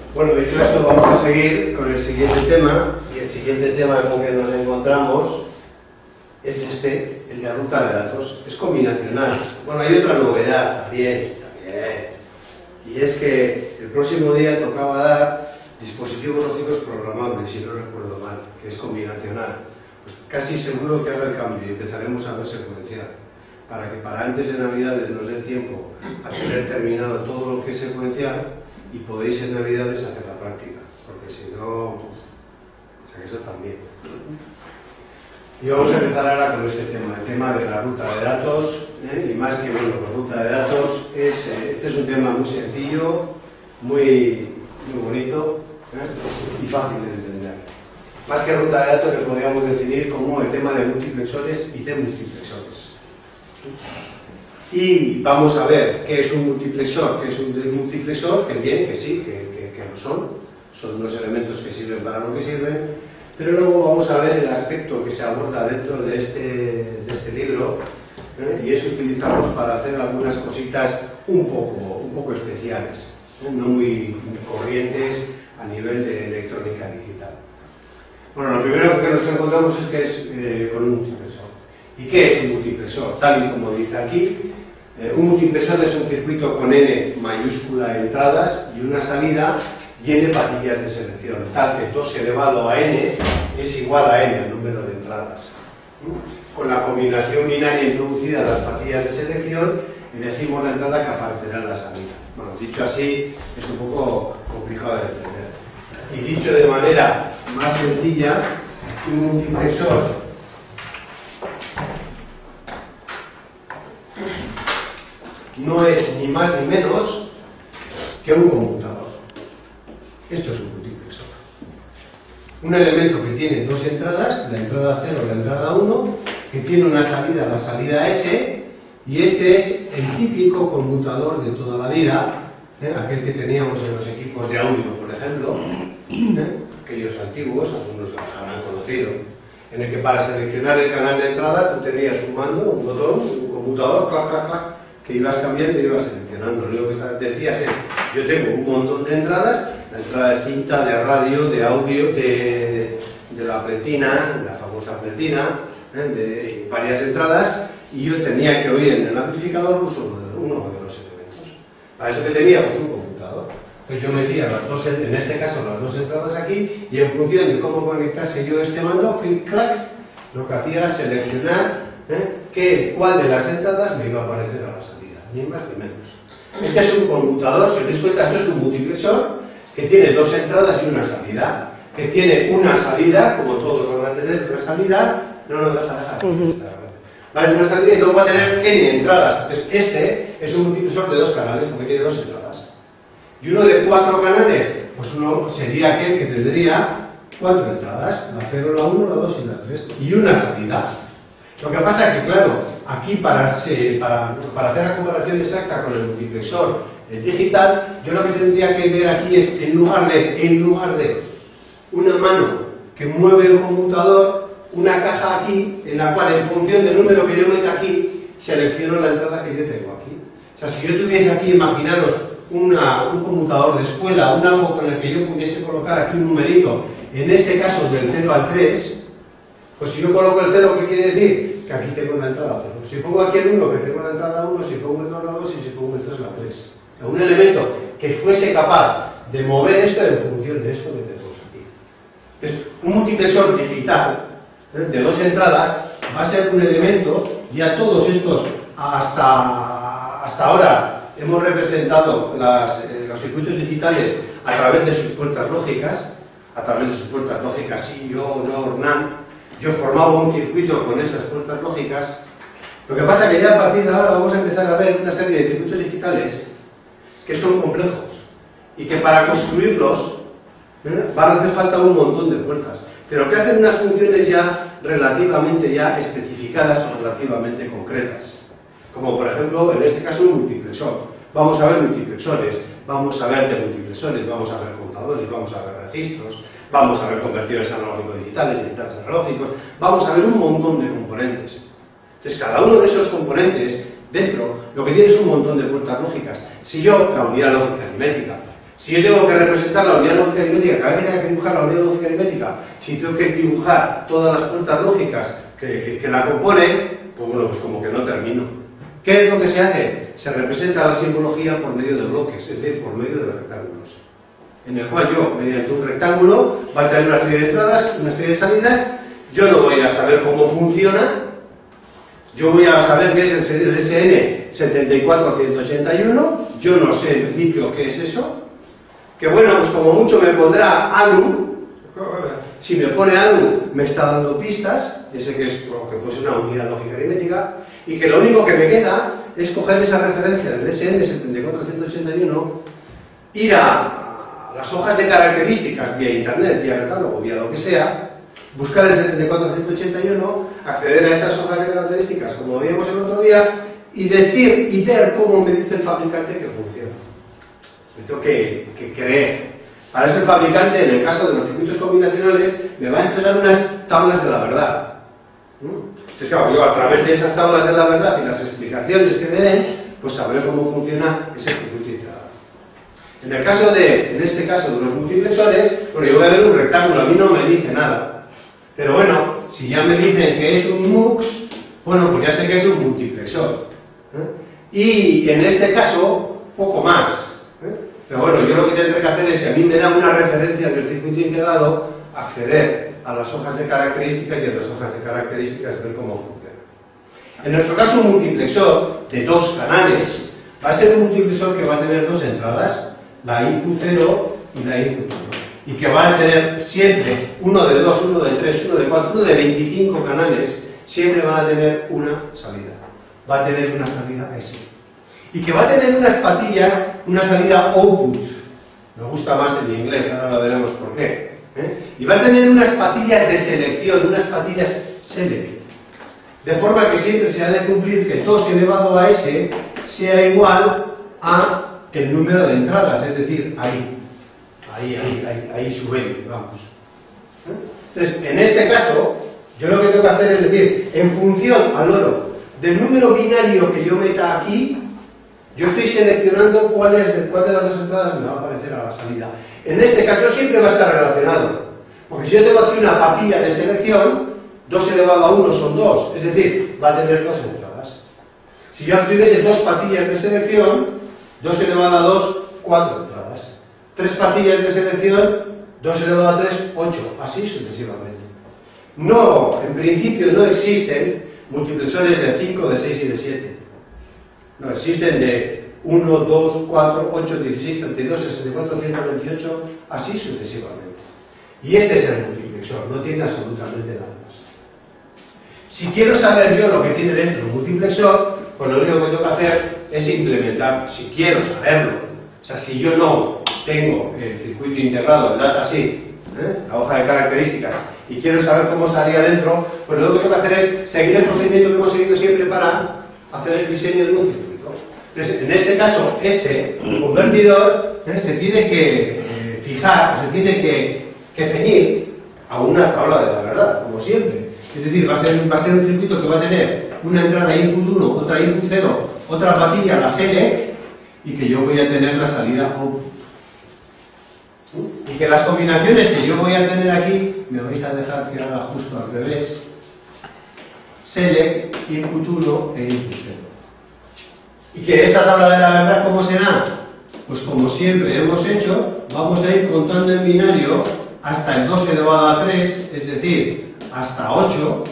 Bueno, dicho esto, vamos a seguir con el siguiente tema, y el siguiente tema con que nos encontramos es este, el de ruta de datos. Es combinacional. Bueno, hay otra novedad también, y es que el próximo día tocaba dar dispositivos lógicos programables, si no recuerdo mal, que es combinacional. Pues casi seguro que haga el cambio y empezaremos a ver secuencial, para que para antes de Navidades nos dé tiempo a tener terminado todo lo que es secuencial y podéis en Navidades hacer la práctica, porque si no, o sea que eso también. Y vamos a empezar ahora con este tema, el tema de la ruta de datos, y más que bueno, la ruta de datos, este es un tema muy sencillo, muy bonito, y fácil de entender. Más que ruta de datos, le podríamos definir como el tema de multiplexores y demultiplexores. Y vamos a ver qué es un multiplexor, qué es un demultiplexor, que bien, que sí, que lo son unos elementos que sirven para lo que sirven, pero luego vamos a ver el aspecto que se aborda dentro de este libro, y eso utilizamos para hacer algunas cositas un poco especiales, no muy corrientes a nivel de electrónica digital. Bueno, lo primero que nos encontramos es que es con un multiplexor. ¿Y qué es un multiplexor? Tal y como dice aquí, un multiplexor es un circuito con n mayúscula de entradas y una salida y n patillas de selección, tal que 2 elevado a n es igual a n, el número de entradas. Con la combinación binaria introducida en las patillas de selección, elegimos la entrada que aparecerá en la salida. Bueno, dicho así, es un poco complicado de entender. Y dicho de manera más sencilla, un multiplexor no es ni más ni menos que un conmutador. Esto es un multiplexor. Un elemento que tiene dos entradas, la entrada 0 y la entrada 1, que tiene una salida, la salida S, y este es el típico conmutador de toda la vida, aquel que teníamos en los equipos de audio, por ejemplo, aquellos antiguos, algunos los habrán conocido, en el que para seleccionar el canal de entrada tú tenías un mando, un botón, un conmutador, clac, clac, clac, que ibas cambiando y ibas seleccionando. Lo único que decías es, yo tengo un montón de entradas, la entrada de cinta, de radio, de audio, de la pletina, la famosa pletina, de varias entradas, y yo tenía que oír en el amplificador uno de los elementos. Para eso que teníamos un computador. Entonces yo metía las dos, en este caso las dos entradas aquí, y en función de cómo conectase yo este mando, clic, clac, lo que hacía era seleccionar cuál de las entradas me iba a aparecer a la salida, ni más ni menos. Este es un computador, si os dais cuenta, esto es un multiplexor que tiene dos entradas y una salida, que tiene una salida, como todos van a tener una salida, deja. Vale, una salida y luego va a tener n entradas. Entonces este es un multiplexor de dos canales porque tiene dos entradas. Y uno de 4 canales, pues uno sería aquel que tendría 4 entradas, la 0, la 1, la 2 y la 3, y una salida. Lo que pasa es que, claro, aquí para hacer la comparación exacta con el multiplexor digital, yo lo que tendría que ver aquí es, en lugar de una mano que mueve el conmutador, una caja aquí, en la cual en función del número que yo meta aquí, selecciono la entrada que yo tengo aquí. O sea, si yo tuviese aquí, imaginaros, un conmutador de escuela, un algo con el que yo pudiese colocar aquí un numerito, en este caso del 0 al 3, pues si yo coloco el 0, ¿qué quiere decir? Que aquí tengo la entrada 0. Si pongo aquí el 1, que tengo la entrada 1, si pongo el 2, la 2, y si pongo el 3, la 3. O sea, un elemento que fuese capaz de mover esto en función de esto que tenemos aquí. Entonces, un multiplexor digital de dos entradas va a ser un elemento, ya todos estos hasta ahora hemos representado los circuitos digitales a través de sus puertas lógicas, sí, yo, NOR, NAND. Yo formaba un circuito con esas puertas lógicas. Lo que pasa es que ya a partir de ahora vamos a empezar a ver una serie de circuitos digitales que son complejos y que para construirlos van a hacer falta un montón de puertas, pero que hacen unas funciones ya relativamente especificadas o relativamente concretas. Como por ejemplo, en este caso, un multiplexor. Vamos a ver multiplexores, vamos a ver demultiplexores, vamos a ver contadores, vamos a ver registros, vamos a ver convertidores analógico-digitales, digitales analógicos, vamos a ver un montón de componentes. Entonces, cada uno de esos componentes, dentro, lo que tiene es un montón de puertas lógicas. Si yo, la unidad lógica aritmética, Si yo tengo que representar la unidad lógica aritmética, cada vez que tengo que dibujar la unidad lógica aritmética, si tengo que dibujar todas las puertas lógicas que la componen, pues bueno, pues como que no termino. ¿Qué es lo que se hace? Se representa la simbología por medio de bloques, es decir, por medio de rectángulos. En el cual yo, mediante un rectángulo, va a tener una serie de entradas, una serie de salidas. Yo no voy a saber cómo funciona. Yo voy a saber qué es el SN 74181. Yo no sé en principio qué es eso. Que bueno, pues como mucho me pondrá ALU. Si me pone ALU, me está dando pistas. Ya sé que es que pues una unidad lógica aritmética. Y que lo único que me queda es coger esa referencia del SN 74181, ir a las hojas de características vía internet, vía catálogo, vía lo que sea, buscar el 74181, acceder a esas hojas de características, como veíamos el otro día, y decir y ver cómo me dice el fabricante que funciona. Me tengo que creer. Para eso el fabricante, en el caso de los circuitos combinacionales, me va a entregar unas tablas de la verdad. Entonces, claro, yo a través de esas tablas de la verdad y las explicaciones que me den, pues sabré cómo funciona ese circuito integrado. En este caso de los multiplexores, bueno, yo voy a ver un rectángulo, a mí no me dice nada. Pero bueno, si ya me dicen que es un MUX, bueno, pues ya sé que es un multiplexor. Y en este caso, poco más. Pero bueno, yo lo que tendré que hacer es, si a mí me da una referencia del circuito integrado, acceder a las hojas de características y a las hojas de características ver cómo funciona. En nuestro caso, un multiplexor de 2 canales va a ser un multiplexor que va a tener 2 entradas, la input 0 y la input 1, y que va a tener siempre uno de 2, uno de 3, uno de 4, uno de 25 canales, siempre va a tener una salida. Va a tener una salida S. Y que va a tener unas patillas, una salida output. Me gusta más en inglés, ahora lo veremos por qué. Y va a tener unas patillas de selección, unas patillas select. De forma que siempre se ha de cumplir que 2 elevado a S sea igual a el número de entradas, es decir, ahí su N, vamos. Entonces, en este caso, yo lo que tengo que hacer es decir, en función al oro del número binario que yo meta aquí, yo estoy seleccionando cuál de las 2 entradas me va a aparecer a la salida. En este caso siempre va a estar relacionado, porque si yo tengo aquí una patilla de selección, 2 elevado a 1 son 2, es decir, va a tener 2 entradas. Si yo tuviese 2 patillas de selección, 2 elevado a 2, 4 entradas. 3 patillas de selección, 2 elevado a 3, 8, así sucesivamente. No, en principio no existen multiplexores de 5, de 6 y de 7. No, existen de 1, 2, 4, 8, 16, 32, 64, 128, así sucesivamente. Y este es el multiplexor, no tiene absolutamente nada más. Si quiero saber yo lo que tiene dentro un multiplexor, pues lo único que tengo que hacer es implementar, si quiero saberlo. O sea, si yo no tengo el circuito integrado, el datasheet, la hoja de características, y quiero saber cómo salía dentro, pues lo único que tengo que hacer es seguir el procedimiento que hemos seguido siempre para hacer el diseño de un circuito. Entonces, en este caso, este convertidor se tiene que fijar, o se tiene que ceñir a una tabla de la verdad, como siempre. Es decir, va a ser un circuito que va a tener una entrada input 1, otra input 0, otra patilla, la select, y que yo voy a tener la salida output. Y que las combinaciones que yo voy a tener aquí, me vais a dejar que haga justo al revés. Select, input 1 e input 0. Y que esta tabla de la verdad, ¿cómo será? Pues como siempre hemos hecho, vamos a ir contando en binario hasta el 2 elevado a 3, es decir, hasta 8,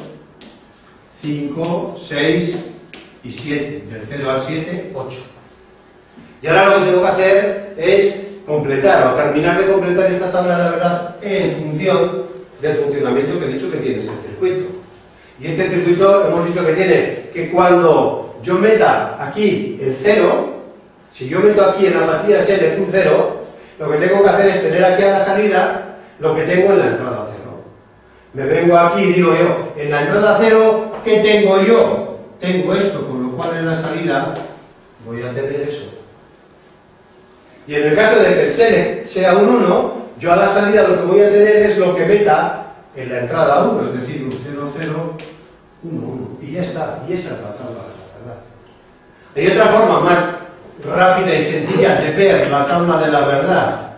5, 6 y 7. Del 0 al 7, 8. Y ahora lo que tengo que hacer es completar o terminar de completar esta tabla de la verdad en función del funcionamiento que he dicho que tiene este circuito. Y este circuito hemos dicho que tiene que cuando yo meta aquí el 0, si yo meto aquí en la partida select un 0, lo que tengo que hacer es tener aquí a la salida lo que tengo en la entrada 0. Me vengo aquí y digo yo, en la entrada 0, ¿qué tengo yo? Tengo esto, con lo cual en la salida voy a tener eso. Y en el caso de que el select sea un 1, yo a la salida lo que voy a tener es lo que meta en la entrada 1, es decir, un 0, 0, 1, 1. Y ya está, y esa es la tabla de la verdad. Hay otra forma más rápida y sencilla de ver la tabla de la verdad,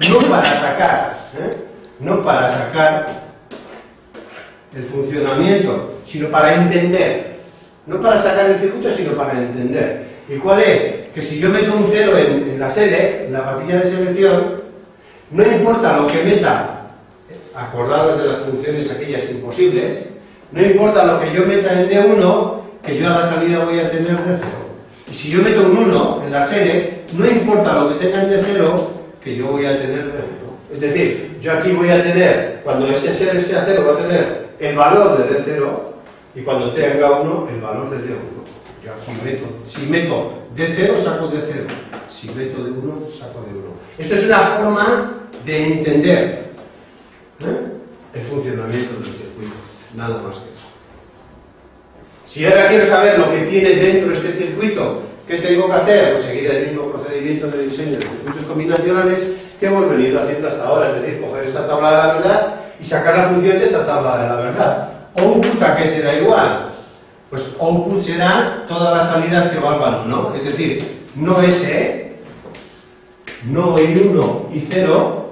no para sacar el funcionamiento, sino para entender. No para sacar el circuito, sino para entender. ¿Y cuál es? Que si yo meto un 0 en la select, en la patilla de selección, no importa lo que meta, acordaros de las funciones aquellas imposibles, no importa lo que yo meta en D1, que yo a la salida voy a tener D0. Y si yo meto un 1 en la select, no importa lo que tenga en D0, que yo voy a tener D1. Es decir, yo aquí voy a tener, cuando ese select sea 0, voy a tener el valor de D0, y cuando tenga 1, el valor de D1. Yo aquí meto, si meto D0, saco D0. Si meto D1, saco D1. Esto es una forma de entender el funcionamiento del circuito. Nada más que eso. Si ahora quiero saber lo que tiene dentro este circuito, ¿qué tengo que hacer? Pues seguir el mismo procedimiento de diseño de circuitos combinacionales que hemos venido haciendo hasta ahora. Es decir, coger esta tabla de la verdad y sacar la función de esta tabla de la verdad. Output, ¿a qué será igual? Pues output será todas las salidas que valgan 1. Es decir, no S, no I1 y 0,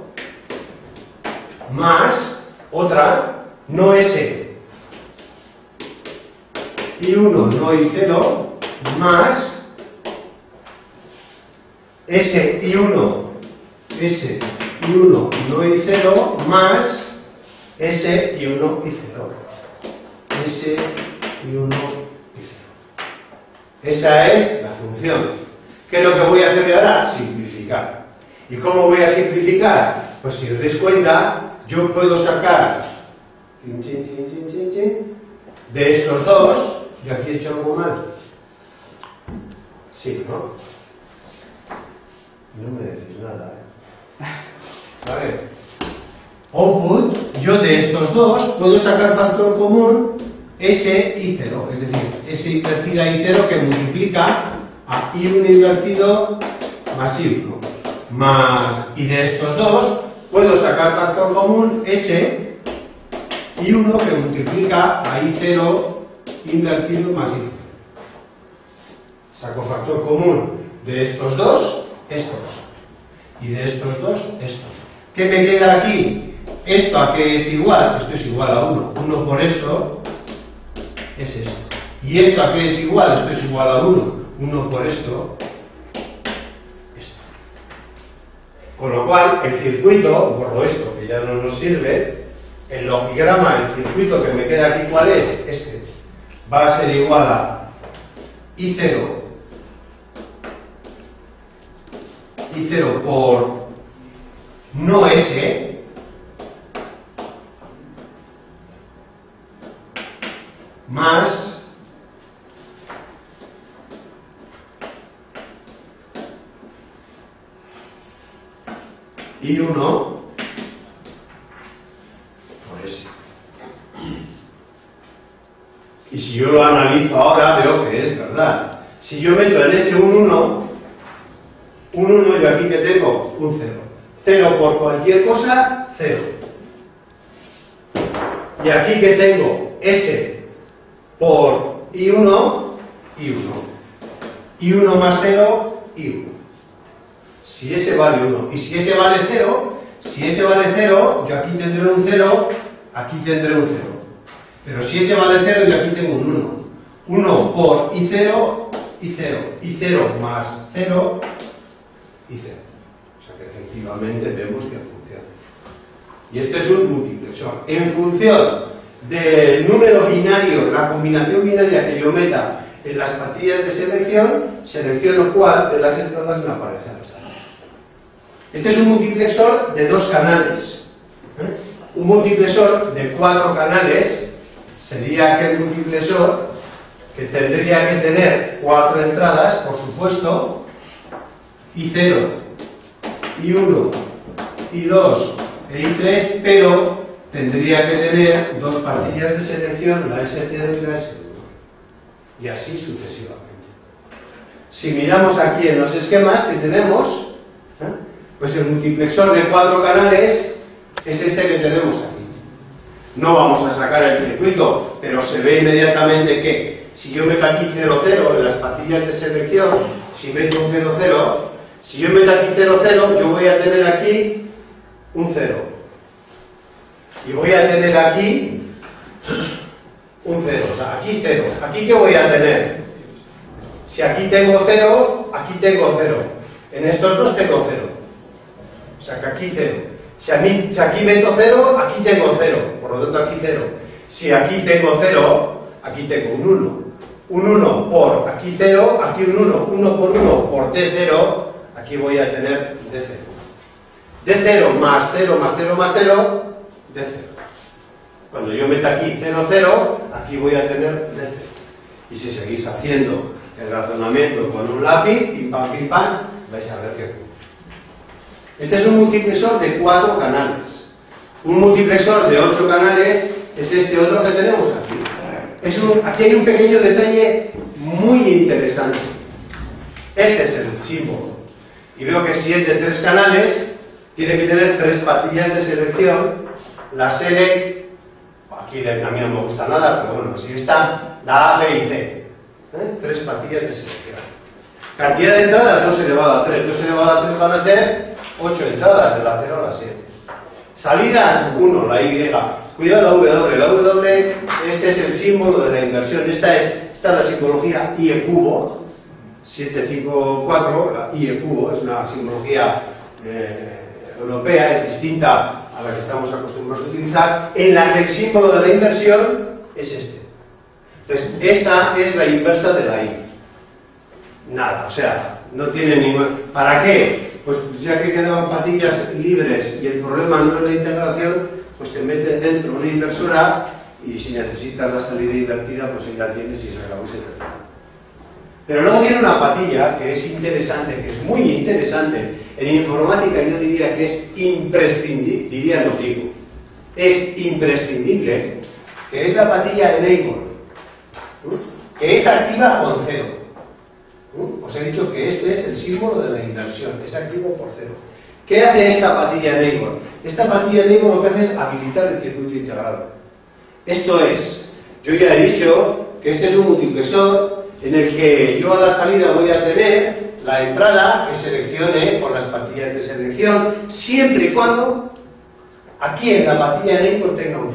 más otra, no S, I1, no I0, más S, I1, no I0, más S, I1 y 0. S, I1 y 0. Esa es la función. ¿Qué es lo que voy a hacer ahora? Simplificar. ¿Y cómo voy a simplificar? Pues si os dais cuenta, yo puedo sacar de estos dos. Yo aquí he hecho algo mal. Sí, ¿no? No me decís nada, ¿eh? Output, yo de estos dos puedo sacar factor común S y 0, es decir, S invertida y 0 que multiplica a I1 invertido más I1. Más, y de estos dos puedo sacar factor común S y 1 que multiplica a I0 invertido más I0. Saco factor común de estos dos, estos. Y de estos dos, estos. ¿Qué me queda aquí? ¿Esto a qué es igual? Esto es igual a 1. 1 por esto es esto. ¿Y esto a qué es igual? Esto es igual a 1. 1 por esto, esto. Con lo cual, el circuito, borro esto que ya no nos sirve, el logigrama, el circuito que me queda aquí, ¿cuál es? Este. Va a ser igual a I0 por no S más I1 por S. Y si yo lo analizo ahora, veo que es verdad. Si yo meto en ese un 1, yo aquí que tengo un 0. 0 por cualquier cosa, 0. Y aquí que tengo S por I1, I1. I1 más 0, I1. Si S vale 1. Y si S vale 0, yo aquí tendré un 0, aquí tendré un 0. Pero si S vale 0, yo aquí tengo un 1. 1 por I0, I0. I0 más 0, I0. O sea que efectivamente vemos que funciona. Y este es un multiplexor. En función del número binario, la combinación binaria que yo meta en las patillas de selección, selecciono cuál de las entradas me aparece a la salida. Este es un multiplexor de 2 canales. Un multiplexor de 4 canales sería aquel multiplexor que tendría que tener 4 entradas, por supuesto, I0, I1, I2 e I3, pero tendría que tener 2 patillas de selección, la S0 y la S1. Y así sucesivamente. Si miramos aquí en los esquemas que tenemos, pues el multiplexor de 4 canales es este que tenemos aquí. No vamos a sacar el circuito, pero se ve inmediatamente que si yo meto aquí 0, 0 en las patillas de selección, si meto un 0, 0, si yo meto aquí 0, 0, yo voy a tener aquí un 0. Y voy a tener aquí un 0, o sea, aquí 0. ¿Aquí qué voy a tener? Si aquí tengo 0, aquí tengo 0. En estos dos tengo 0. O sea, que aquí 0. Si aquí meto 0, aquí tengo 0. Por lo tanto, aquí 0. Si aquí tengo 0, aquí tengo un 1. Un 1 por aquí 0, aquí un 1. 1 por 1 por D0, aquí voy a tener D0. D0 más 0 más 0 más 0, D0. Cuando yo meta aquí 0, 0, aquí voy a tener D0. Y si seguís haciendo el razonamiento con un lápiz, pim pam, vais a ver que ocurre. Este es un multiplexor de 4 canales. Un multiplexor de 8 canales es este otro que tenemos aquí. Aquí hay un pequeño detalle muy interesante. Este es el símbolo. Y veo que si es de 3 canales, tiene que tener 3 patillas de selección. La select, aquí a mí no me gusta nada, pero bueno, así está, la A, B y C. 3 patillas de selección. Cantidad de entradas, 2 elevado a 3. 2 elevado a 3 van a ser 8 entradas, de la 0 a la 7. Salidas, 1, la Y. Cuidado la W. La W, este es el símbolo de la inversión. Esta es la simbología I cubo. 754, la I cubo, es una simbología europea, es distinta a la que estamos acostumbrados a utilizar, en la que el símbolo de la inversión es este. Entonces, esta es la inversa de la I. Nada, o sea, no tiene ningún... ¿Para qué? Pues ya que quedaban patillas libres y el problema no es la integración, pues te meten dentro una inversora y si necesitas la salida invertida, pues ahí la tienes y se acabó y se termina. Pero luego tiene una patilla que es interesante, que es muy interesante. En informática yo diría que es imprescindible, diría no digo, es imprescindible, que es la patilla enable, que es activa con 0. Os he dicho que este es el símbolo de la inversión, es activo por 0. ¿Qué hace esta patilla enable? Esta patilla enable lo que hace es habilitar el circuito integrado. Esto es, yo ya he dicho que este es un multiplexor en el que yo a la salida voy a tener la entrada que seleccione con las patillas de selección, siempre y cuando aquí en la patilla enable tenga un 0.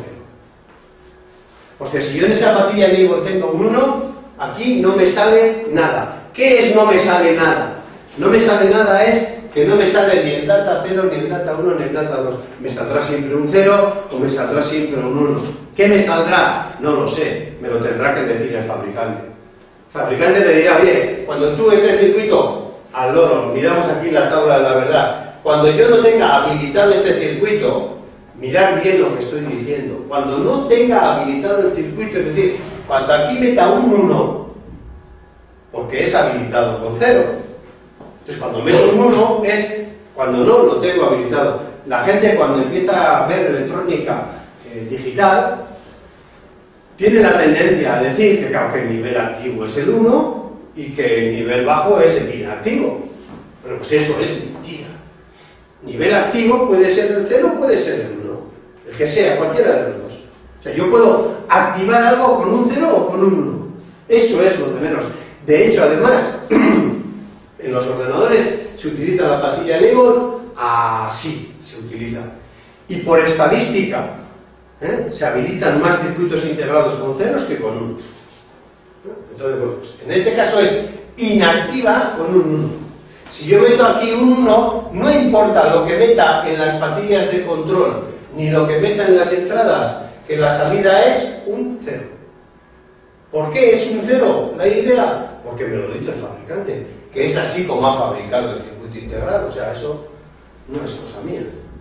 Porque si yo en esa patilla enable tengo un 1, aquí no me sale nada. ¿Qué es no me sale nada? No me sale nada es que no me sale ni el data 0, ni el data 1, ni el data 2. Me saldrá siempre un 0 o me saldrá siempre un 1. ¿Qué me saldrá? No lo sé, me lo tendrá que decir el fabricante. El fabricante me dirá, oye, cuando tú este circuito, al loro, miramos aquí la tabla de la verdad, cuando yo no tenga habilitado este circuito, mirar bien lo que estoy diciendo, cuando no tenga habilitado el circuito, es decir, cuando aquí meta un 1, porque es habilitado con 0, entonces cuando meto un 1 es cuando no lo tengo habilitado. La gente cuando empieza a ver electrónica digital, tiene la tendencia a decir que, claro, que el nivel activo es el 1 y que el nivel bajo es el inactivo. Pero pues eso es mentira. Nivel activo puede ser el 0 o puede ser el 1. El que sea, cualquiera de los dos. O sea, yo puedo activar algo con un 0 o con un 1. Eso es lo de menos. De hecho, además, en los ordenadores se utiliza la patilla enable así, se utiliza. Y por estadística, se habilitan más circuitos integrados con ceros que con unos. Entonces, bueno, pues en este caso es inactiva con un 1. Si yo meto aquí un 1, no importa lo que meta en las patillas de control, ni lo que meta en las entradas, que la salida es un 0. ¿Por qué es un 0 la Y? Porque me lo dice el fabricante, que es así como ha fabricado el circuito integrado, o sea, eso no es cosa mía.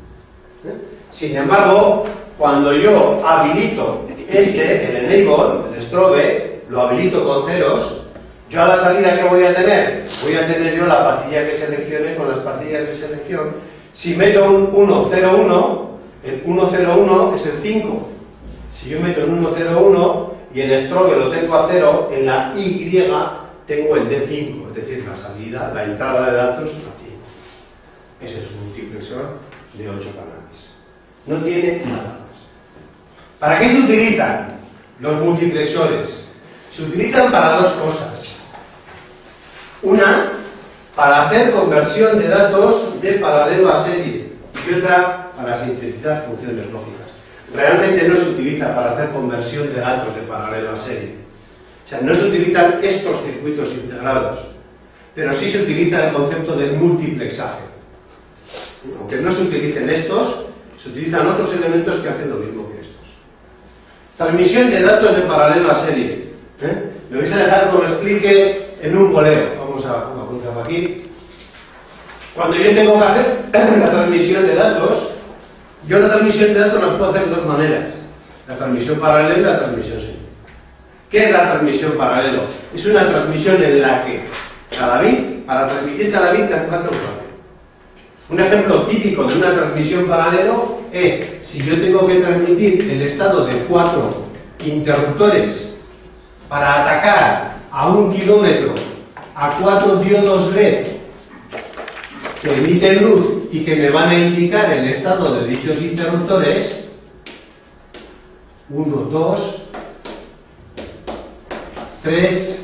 Sin embargo, cuando yo habilito el enable, el strobe, lo habilito con ceros, yo a la salida que voy a tener yo la patilla que seleccione con las patillas de selección. Si meto un 1, 0, 1, el 1, 0, 1 es el 5. Si yo meto el 1, 0, 1 y el strobe lo tengo a 0, en la Y tengo el D5, es decir, la salida, la entrada de datos a 5. Ese es un multiplexor de 8 canales. No tiene nada más. ¿Para qué se utilizan los multiplexores? Se utilizan para dos cosas. Una para hacer conversión de datos de paralelo a serie y otra para sintetizar funciones lógicas. Realmente no se utiliza para hacer conversión de datos de paralelo a serie. O sea, no se utilizan estos circuitos integrados, pero sí se utiliza el concepto del multiplexaje. Aunque no se utilicen estos, se utilizan otros elementos que hacen lo mismo que estos. Transmisión de datos de paralelo a serie. Me vais a dejar que lo explique en un boleo. Vamos a apuntarlo aquí. Cuando yo tengo que hacer la transmisión de datos, yo la transmisión de datos la puedo hacer de dos maneras. La transmisión paralelo y la transmisión serie. ¿Qué es la transmisión paralelo? Es una transmisión en la que cada bit, para transmitir cada bit, me hace falta un cable. Un ejemplo típico de una transmisión paralelo es si yo tengo que transmitir el estado de 4 interruptores para atacar a 1 kilómetro a 4 diodos LED que emiten luz y que me van a indicar el estado de dichos interruptores, 1, 2, 3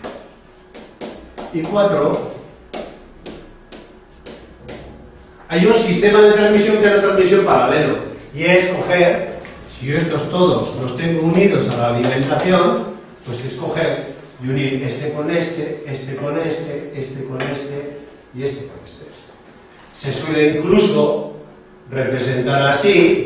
y 4, hay un sistema de transmisión que es la transmisión paralelo, y es coger, si yo estos todos los tengo unidos a la alimentación, pues es coger y unir este con este, este con este, este con este y este con este. Se suele incluso representar así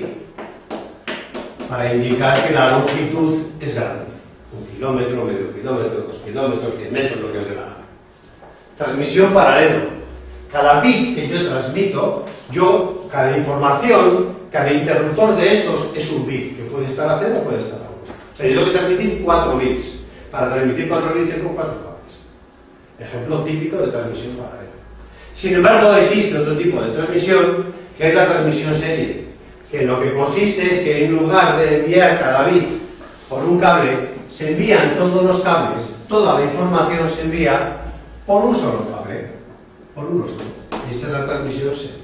para indicar que la longitud es grande. 1 kilómetro, medio kilómetro, 2 kilómetros, 10 metros, lo que os dé la gana. Transmisión paralelo. Cada bit que yo transmito, cada información, cada interruptor de estos es un bit, que puede estar a 0 o puede estar a 1. O sea, yo tengo que transmitir 4 bits. Para transmitir 4 bits tengo 4 cables. Ejemplo típico de transmisión paralela. Sin embargo, existe otro tipo de transmisión, que es la transmisión serie, que lo que consiste es que en lugar de enviar cada bit por un cable, se envían todos los cables, toda la información se envía por un solo cable, por uno solo. Y esta es la transmisión serie.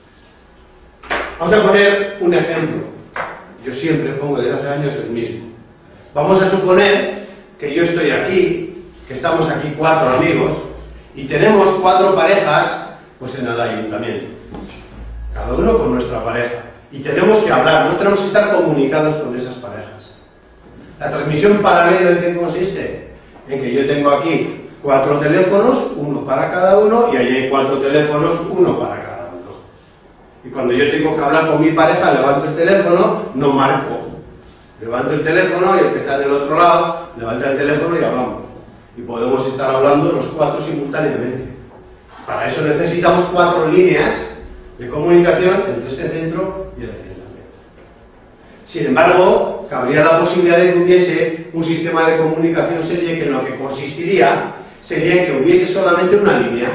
Vamos a poner un ejemplo. Yo siempre pongo desde hace años el mismo. Vamos a suponer que yo estoy aquí, que estamos aquí 4 amigos, y tenemos 4 parejas pues en el ayuntamiento, cada uno con nuestra pareja, y tenemos que hablar, tenemos que estar comunicados con esas parejas. La transmisión paralela, ¿en qué consiste? En que yo tengo aquí 4 teléfonos, uno para cada uno, y allí hay 4 teléfonos, uno para cada uno. Y cuando yo tengo que hablar con mi pareja, levanto el teléfono, no marco. Levanto el teléfono y el que está del otro lado levanta el teléfono y hablamos. Y podemos estar hablando los 4 simultáneamente. Para eso necesitamos 4 líneas de comunicación entre este centro y el ayuntamiento. Sin embargo, cabría la posibilidad de que hubiese un sistema de comunicación serie que en lo que consistiría sería en que hubiese solamente una línea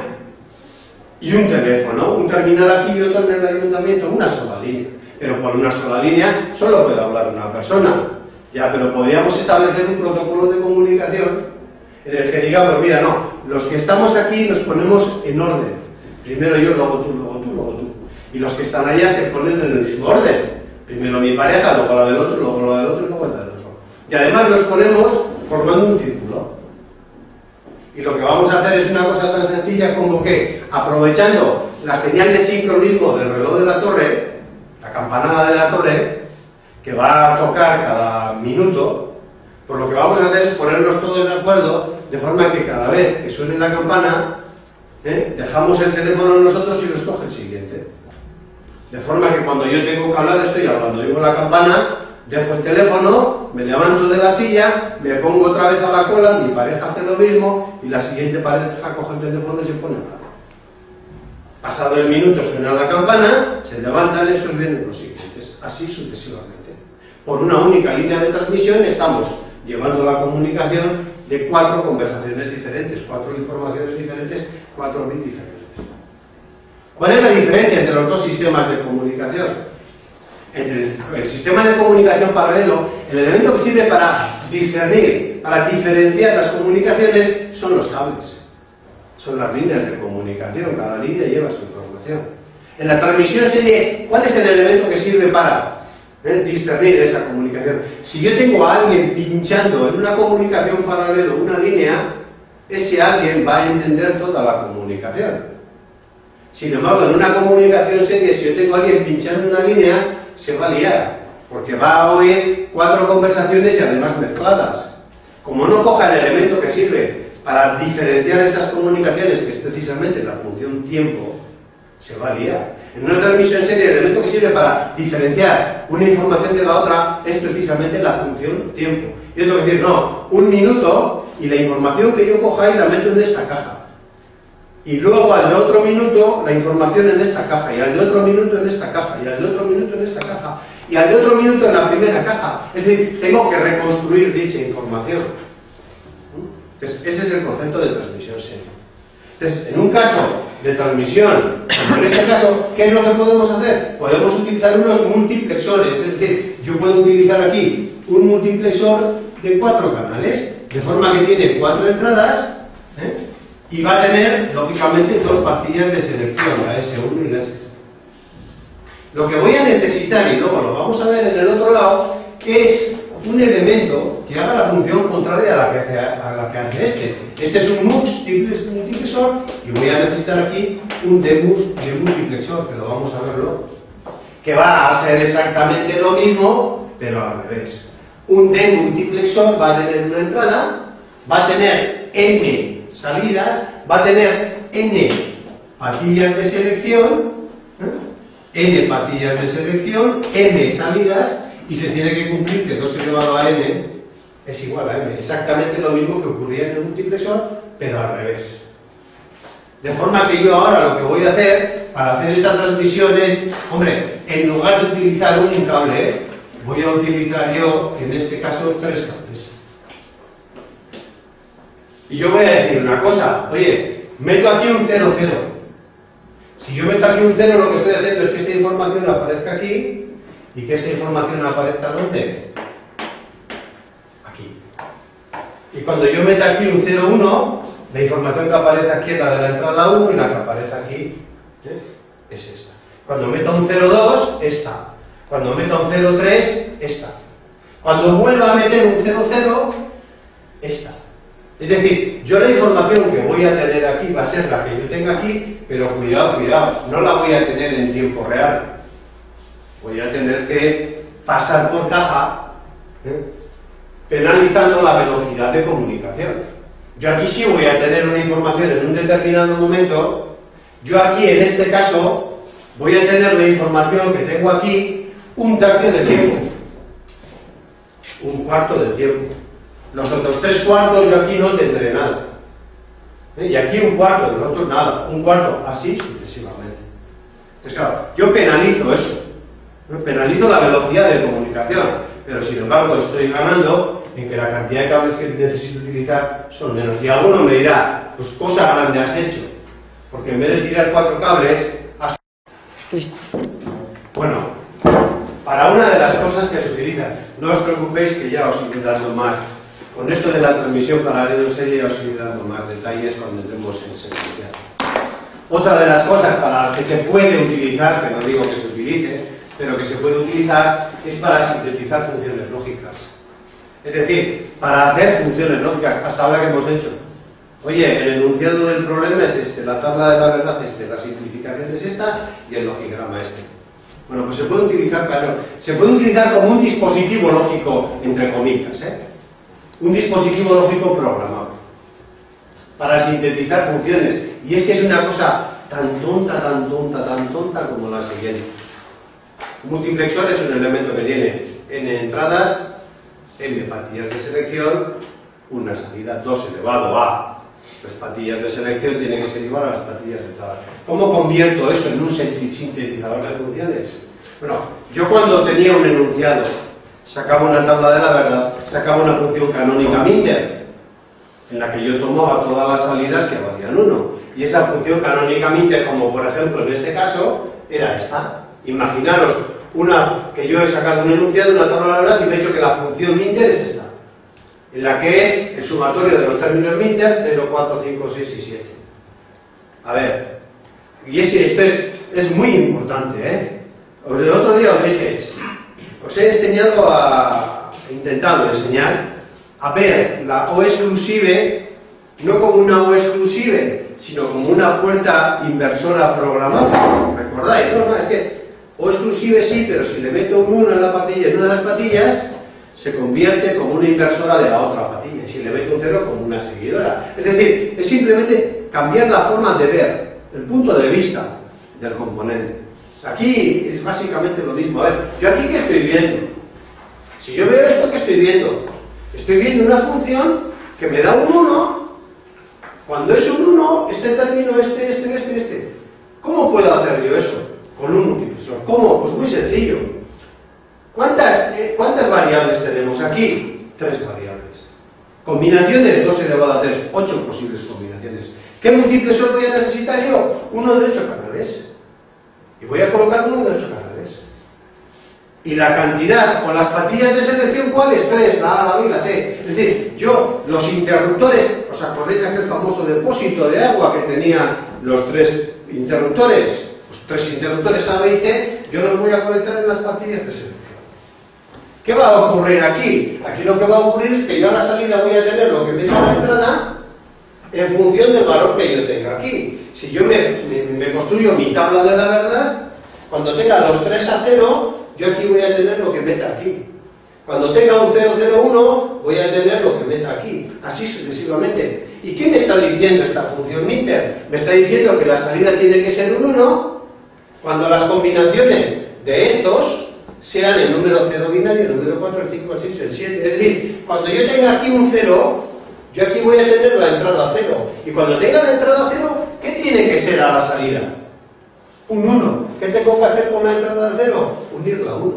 y un teléfono, un terminal aquí y otro en el ayuntamiento, una sola línea. Pero por una sola línea solo puede hablar una persona. Ya, pero podríamos establecer un protocolo de comunicación en el que digamos, mira, no, los que estamos aquí nos ponemos en orden. Primero yo, luego tú, luego tú, luego tú. Y los que están allá se ponen en el mismo orden. Primero mi pareja, luego la del otro, luego la del otro y luego la del otro. Y además nos ponemos formando un círculo. Y lo que vamos a hacer es una cosa tan sencilla como que, aprovechando la señal de sincronismo del reloj de la torre, la campanada de la torre, que va a tocar cada minuto, pues lo que vamos a hacer es ponernos todos de acuerdo, de forma que cada vez que suene la campana, dejamos el teléfono nosotros y lo escoge el siguiente. De forma que cuando yo tengo que hablar, estoy hablando. Digo la campana, dejo el teléfono, me levanto de la silla, me pongo otra vez a la cola, mi pareja hace lo mismo, y la siguiente pareja coge el teléfono y se pone a hablar. Pasado el minuto suena la campana, se levantan, estos vienen los siguientes, así sucesivamente. Por una única línea de transmisión estamos llevando la comunicación de 4 conversaciones diferentes, 4 informaciones diferentes, 4 bits diferentes. ¿Cuál es la diferencia entre los dos sistemas de comunicación? Entre el sistema de comunicación paralelo, el elemento que sirve para discernir, para diferenciar las comunicaciones son los cables. Son las líneas de comunicación, cada línea lleva su información. En la transmisión serie, ¿cuál es el elemento que sirve para discernir esa comunicación? Si yo tengo a alguien pinchando en una comunicación paralela una línea, ese alguien va a entender toda la comunicación. Sin embargo, en una comunicación seria, si yo tengo a alguien pinchando una línea, se va a liar, porque va a oír 4 conversaciones y además mezcladas. Como no coja el elemento que sirve para diferenciar esas comunicaciones, que es precisamente la función tiempo, se va a liar. En una transmisión seria, el elemento que sirve para diferenciar una información de la otra es precisamente la función tiempo. Yo tengo que decir, no, 1 minuto y la información que yo coja ahí la meto en esta caja. Y luego al de otro minuto la información en esta caja, y al de otro minuto en esta caja, y al de otro minuto en esta caja, y al de otro minuto en la primera caja. Es decir, tengo que reconstruir dicha información. Entonces, ese es el concepto de transmisión seria. Entonces, en un caso de transmisión, como en este caso, ¿qué es lo que podemos hacer? Podemos utilizar unos multiplexores, es decir, yo puedo utilizar aquí un multiplexor de 4 canales, de forma que tiene 4 entradas, y va a tener, lógicamente, 2 pastillas de selección, la S1 y la S2. Lo que voy a necesitar, y luego lo vamos a ver en el otro lado, es un elemento que haga la función contraria a la que hace este. Este es un MUX multiplexor, y voy a necesitar aquí un DMUX de multiplexor, que lo vamos a verlo, que va a ser exactamente lo mismo, pero al revés. Un demultiplexor va a tener una entrada, va a tener N salidas, va a tener N patillas de selección, N patillas de selección, N salidas, y se tiene que cumplir que 2 elevado a N es igual a M. Exactamente lo mismo que ocurría en el multiplexor, pero al revés. De forma que yo ahora lo que voy a hacer, para hacer esta transmisión es, hombre, en lugar de utilizar un cable, voy a utilizar yo, en este caso, 3 cables. Y yo voy a decir una cosa, oye, meto aquí un 0, 0. Si yo meto aquí un 0, lo que estoy haciendo es que esta información aparezca aquí, y que esta información aparezca ¿dónde? Aquí. Y cuando yo meta aquí un 0, 1, la información que aparece aquí es la de la entrada 1, y la que aparece aquí es esta. Cuando meta un 0, 2, esta. Cuando meta un 0, 3, esta. Cuando vuelva a meter un 0, 0, esta. Es decir, yo la información que voy a tener aquí va a ser la que yo tenga aquí, pero cuidado, cuidado, no la voy a tener en tiempo real. Voy a tener que pasar por caja, penalizando la velocidad de comunicación. Yo aquí sí voy a tener una información en un determinado momento. Yo aquí, en este caso, voy a tener la información que tengo aquí 1/3 del tiempo, 1/4 del tiempo. Los otros 3/4 yo aquí no tendré nada. Y aquí 1/4, de los otros nada, 1/4, así sucesivamente. Entonces, claro, yo penalizo eso. Penalizo la velocidad de comunicación, pero sin embargo estoy ganando en que la cantidad de cables que necesito utilizar son menos. Y alguno me dirá, pues cosa grande has hecho, porque en vez de tirar 4 cables, has... Bueno, para una de las cosas que se utilizan, no os preocupéis que ya os iré dando más. Con esto de la transmisión paralela en serie os iré dando más detalles cuando entremos en secuencial. Otra de las cosas para las que se puede utilizar, que no digo que se utilice, pero que se puede utilizar, es para sintetizar funciones lógicas. Es decir, para hacer funciones lógicas, hasta ahora que hemos hecho. Oye, el enunciado del problema es este, la tabla de la verdad es este, la simplificación es esta y el logigrama este. Bueno, pues se puede utilizar, claro, se puede utilizar como un dispositivo lógico, entre comillas, un dispositivo lógico programado para sintetizar funciones. Y es que es una cosa tan tonta como la siguiente. Un multiplexor es un elemento que tiene n entradas, n patillas de selección, una salida, 2 elevado a las patillas de selección tienen que ser igual a las patillas de entrada. ¿Cómo convierto eso en un sintetizador de funciones? Bueno, yo cuando tenía un enunciado, sacaba una tabla de la verdad, sacaba una función canónica minter, en la que yo tomaba todas las salidas que valían 1. Y esa función canónica minter, como por ejemplo en este caso, era esta. Imaginaros que yo he sacado un enunciado, una tabla de la verdad, y me he dicho que la función minter es esta, en la que es el sumatorio de los términos minter 0, 4, 5, 6 y 7. A ver, y esto es muy importante, El otro día os dije, os he intentado enseñar a ver la O exclusive no como una O exclusive, sino como una puerta inversora programada. ¿Recordáis? No, es que O exclusive sí, pero si le meto un 1 en la patilla, en una de las patillas, se convierte como una inversora de la otra patilla, y si le meto un 0 como una seguidora. Es decir, es simplemente cambiar la forma de ver, el punto de vista del componente. Aquí es básicamente lo mismo. A ver, ¿yo aquí qué estoy viendo? Si yo veo esto, ¿qué estoy viendo? Estoy viendo una función que me da un 1. Cuando es un 1, este término, este. ¿Cómo puedo hacer yo eso? Con un multiplexor. ¿Cómo? Pues muy sencillo. ¿Cuántas variables tenemos aquí? 3 variables. Combinaciones, 2 elevado a 3, 8 posibles combinaciones. ¿Qué multiplexor voy a necesitar yo? Uno de 8 canales. Y voy a colocar uno de 8 canales. Y la cantidad o las patillas de selección, ¿cuáles? 3, la A, la B y la C. Es decir, yo, los interruptores, ¿os acordáis de aquel famoso depósito de agua que tenía los 3 interruptores? Los 3 interruptores A, B y C, yo los voy a conectar en las patillas de selección. ¿Qué va a ocurrir aquí? Aquí lo que va a ocurrir es que yo a la salida voy a tener lo que meta a la entrada en función del valor que yo tenga aquí. Si yo me construyo mi tabla de la verdad, cuando tenga los 3 a 0, yo aquí voy a tener lo que meta aquí. Cuando tenga un 0, 0, 1, voy a tener lo que meta aquí. Así sucesivamente. ¿Y qué me está diciendo esta función minter? Me está diciendo que la salida tiene que ser un 1 cuando las combinaciones de estos sean el número 0 binario, el número 4, el 5, el 6, el 7. Es decir, cuando yo tenga aquí un 0, yo aquí voy a tener la entrada 0. Y cuando tenga la entrada 0, ¿qué tiene que ser a la salida? Un 1. ¿Qué tengo que hacer con la entrada 0? Unirla a 1.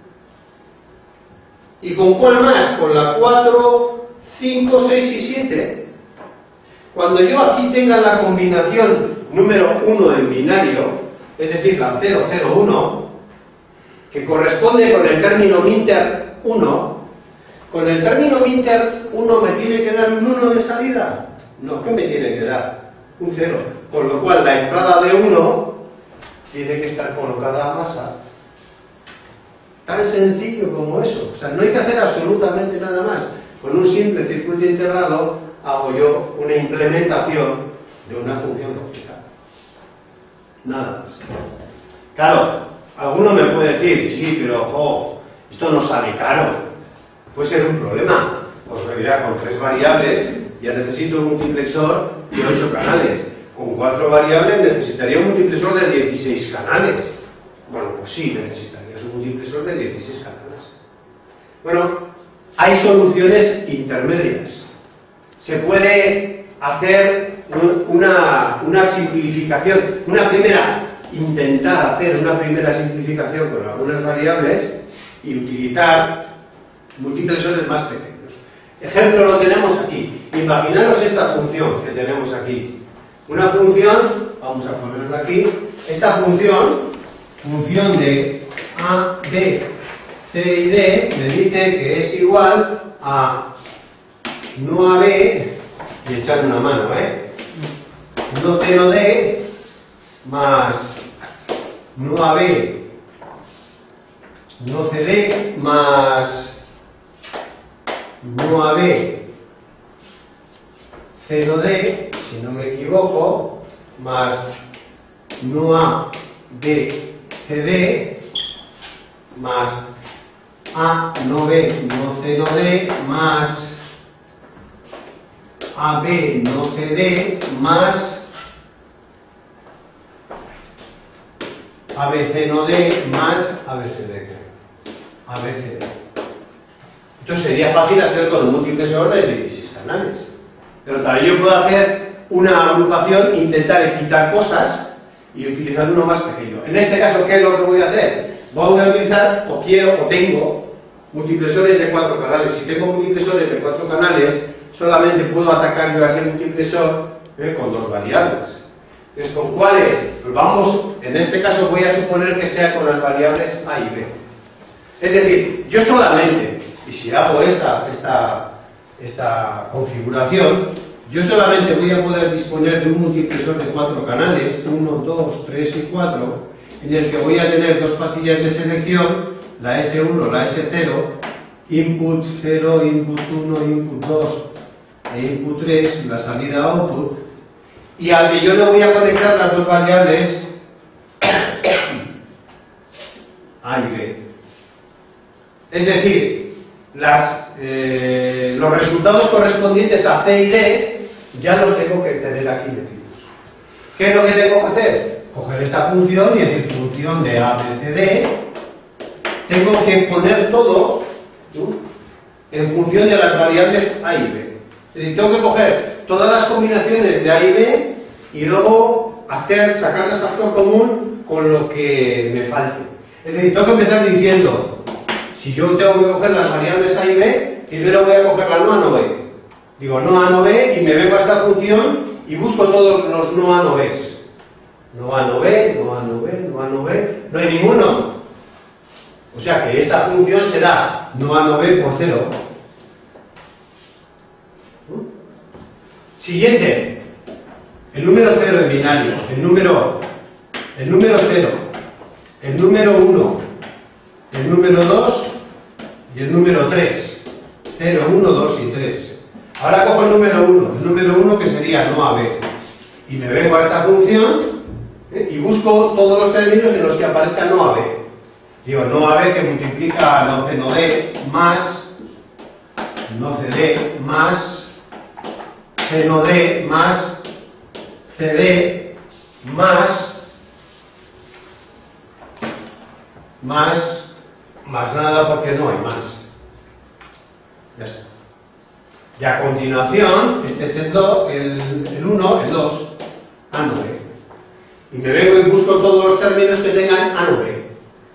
¿Y con cuál más? Con la 4, 5, 6 y 7. Cuando yo aquí tenga la combinación número 1 en binario, es decir, la 0, 0, 1, que corresponde con el término minter 1, con el término minter 1 me tiene que dar un 1 de salida. No, ¿qué me tiene que dar? Un 0. Con lo cual la entrada de 1 tiene que estar colocada a masa. Tan sencillo como eso. O sea, no hay que hacer absolutamente nada más. Con un simple circuito integrado hago yo una implementación de una función lógica. Nada más. Claro, alguno me puede decir, sí, pero ojo, esto no sale caro. Puede ser un problema. Pues ya con 3 variables ya necesito un multiplexor de 8 canales. Con 4 variables necesitaría un multiplexor de 16 canales. Bueno, pues sí, necesitarías un multiplexor de 16 canales. Bueno, hay soluciones intermedias. Se puede hacer una simplificación, intentar hacer una primera simplificación con algunas variables y utilizar multiplexores más pequeños. Ejemplo lo tenemos aquí. Imaginaros esta función que tenemos aquí. Una función, vamos a ponerla aquí, esta función de A, B, C y D, me dice que es igual a no a B, y echar una mano, no C, no D, más no a B, no CD, más no a B, C, no D, si no me equivoco, más no a B, CD, más A, no B, no C, no D, más AB, no CD, más ABC, no D, más ABCD. ABCD. Entonces sería fácil hacer con un multiplexor de 16 canales. Pero también yo puedo hacer una agrupación, intentar quitar cosas y utilizar uno más pequeño. En este caso, ¿qué es lo que voy a hacer? Voy a utilizar, o tengo, multiplexores de 4 canales. Si tengo multiplexores de 4 canales, solamente puedo atacar yo a ese multiplexor con 2 variables. Entonces, ¿con cuáles? Pues vamos, en este caso voy a suponer que sea con las variables A y B. Es decir, yo solamente, y si hago esta configuración, yo solamente voy a poder disponer de un multiplexor de 4 canales, 1, 2, 3 y 4, en el que voy a tener 2 patillas de selección, la S1, la S0, input 0, input 1, input 2, e input 3, la salida output, y al que yo le voy a conectar las dos variables A y B. Es decir, los resultados correspondientes a C y D ya los tengo que tener aquí metidos. ¿Qué es lo que tengo que hacer? Coger esta función y decir función de A, B, C, D. Tengo que poner todo en función de las variables A y B. Es decir, tengo que coger todas las combinaciones de A y B y luego sacarlas factor común con lo que me falte. Es decir, tengo que empezar diciendo, si yo tengo que coger las variables A y B, primero voy a coger la no A, no B. Digo no A, no B y me vengo a esta función y busco todos los no A, no Bs. No A, no B, no A, no B, no A, no B, no hay ninguno. O sea que esa función será no A, no B por 0. Siguiente, el número 0 en binario, el número 0, el número 1, el número 2 y el número 3. 0, 1, 2 y 3. Ahora cojo el número 1 que sería no A, B. Y me vengo a esta función y busco todos los términos en los que aparezca no A, B. Digo no A, B que multiplica no C, no D más no CD más C, no D más CD más nada porque no hay más. Ya está. Y a continuación, este es el 1, el 2, A, no B. Y me vengo y busco todos los términos que tengan A, no B.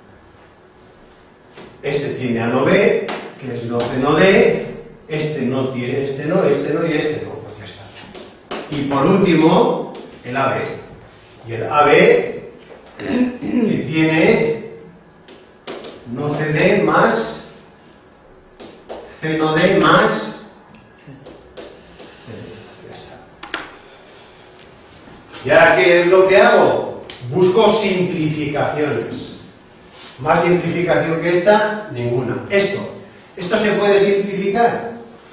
Este tiene A, no B, que es no C, no D. Este no tiene, este no y este no. Pues ya está. Y por último, el AB. Y el AB que tiene no CD más C, no D más CD. Ya está. ¿Y ahora qué es lo que hago? Busco simplificaciones. Más simplificación que esta, ninguna. ¿Esto se puede simplificar?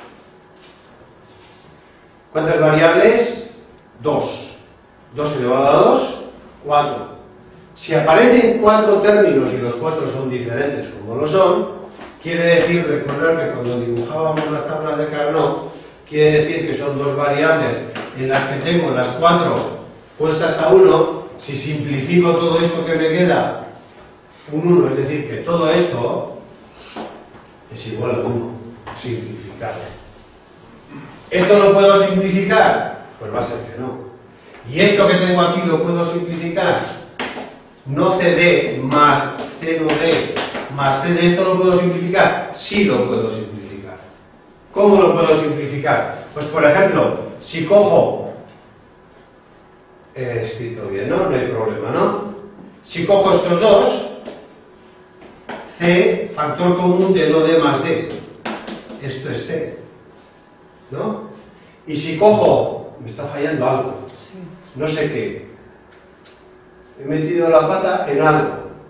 ¿Cuántas variables? 2. 2 elevado a 2, 4. Si aparecen 4 términos y los 4 son diferentes como lo son, quiere decir, recordar que cuando dibujábamos las tablas de Carnot, quiere decir que son 2 variables en las que tengo las 4 puestas a 1. Si simplifico todo esto que me queda, un 1, es decir, que todo esto es igual a 1, simplificado. ¿Esto lo puedo simplificar? Pues va a ser que no. ¿Y esto que tengo aquí lo puedo simplificar? No CD más C no D más CD, ¿esto lo puedo simplificar? Sí lo puedo simplificar. ¿Cómo lo puedo simplificar? Pues por ejemplo, si cojo, he escrito bien, ¿no? No hay problema, ¿no? Si cojo estos dos, C, factor común de no D más D. Esto es C, ¿no? Y si cojo, me está fallando algo, no sé qué. He metido la pata en algo.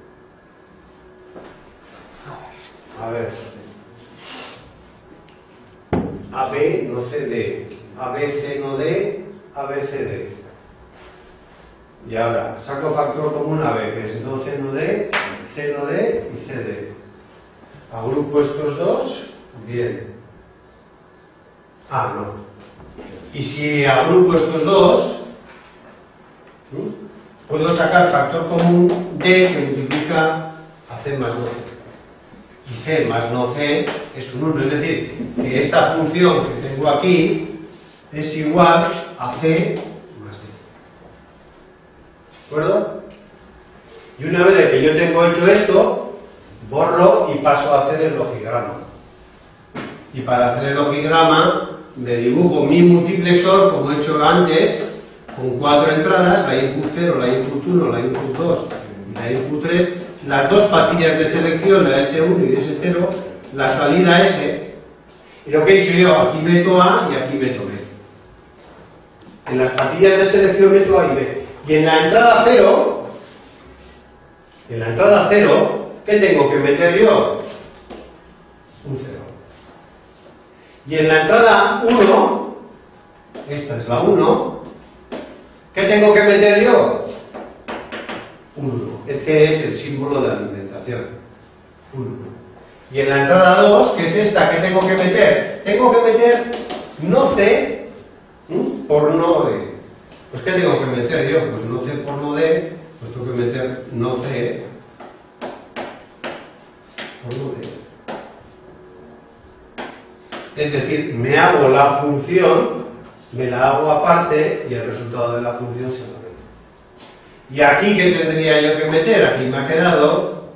A ver. AB no CD. ABC no D. ABCD. Y ahora saco factor común AB, que es no C no D, C no D y CD. Agrupo estos dos. Bien. Ah, no. Y si agrupo estos dos, puedo sacar factor común D que multiplica a C más no C. Y C más no C es un 1, es decir, que esta función que tengo aquí es igual a C más D. ¿De acuerdo? Y una vez que yo tengo hecho esto, borro y paso a hacer el logograma. Y para hacer el logograma me dibujo mi multiplexor como he hecho antes, con 4 entradas, la input 0, la input 1, la input 2 y la input 3, las dos patillas de selección, la S1 y S0, la salida S, y lo que he hecho yo, aquí meto A y aquí meto B. En las patillas de selección meto A y B. Y en la entrada 0, ¿qué tengo que meter yo? Un 0. Y en la entrada 1, esta es la 1, ¿qué tengo que meter yo? 1. El C es el símbolo de alimentación. 1. Y en la entrada 2, que es esta, ¿qué tengo que meter? Tengo que meter no C por no D. Pues ¿qué tengo que meter yo? Pues no C por no D, pues tengo que meter no C por no D. Es decir, me hago la función, me la hago aparte y el resultado de la función se lo meto. ¿Y aquí qué tendría yo que meter? Aquí me ha quedado